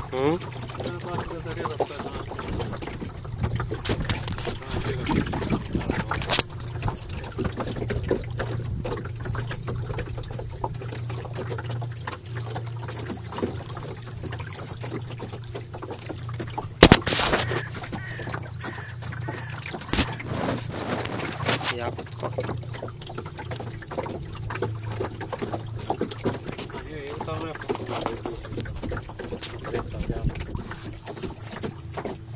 Hı? Ben başka da yaptım. Yap. Hani iyi tamam yapalım.